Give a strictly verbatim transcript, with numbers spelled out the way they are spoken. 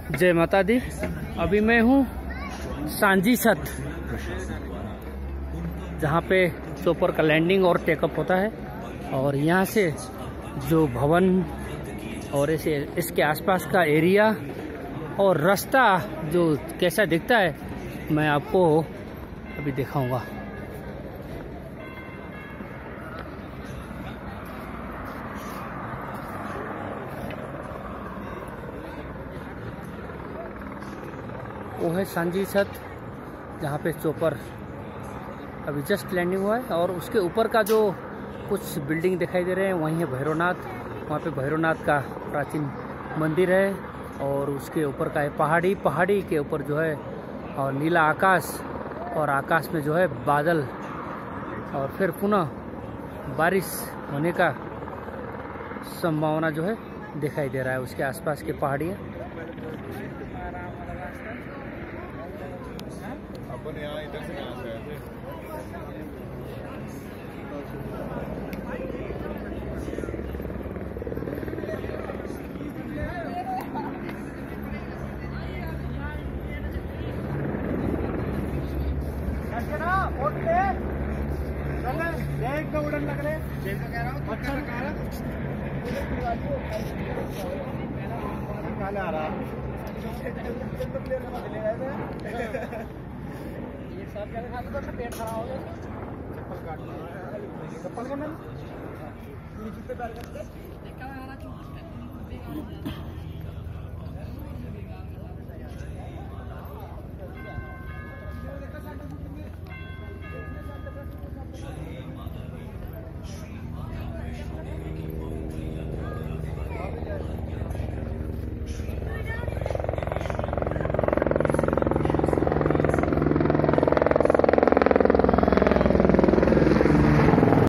जय माता दी। अभी मैं हूँ सांझी छत, जहाँ पे चोपर का लैंडिंग और टेकअप होता है। और यहाँ से जो भवन और ऐसे इसके आसपास का एरिया और रास्ता जो कैसा दिखता है, मैं आपको अभी दिखाऊंगा। वो है सांझी छत, जहाँ पे चोपर अभी जस्ट लैंडिंग हुआ है। और उसके ऊपर का जो कुछ बिल्डिंग दिखाई दे रहे हैं, वहीं है भैरवनाथ। वहाँ पे भैरवनाथ का प्राचीन मंदिर है। और उसके ऊपर का है पहाड़ी। पहाड़ी के ऊपर जो है और नीला आकाश, और आकाश में जो है बादल, और फिर पुनः बारिश होने का संभावना जो है दिखाई दे रहा है। उसके आसपास के पहाड़ियाँ। अपन यहाँ इधर से कहाँ से आए थे? उड़न लग रहे कह रहा हूँ। अच्छा आ रहा ये सब जगह खा तो पेट खराब हो गया। चप्पल काट चप्पल को ना नीचे पे डाल के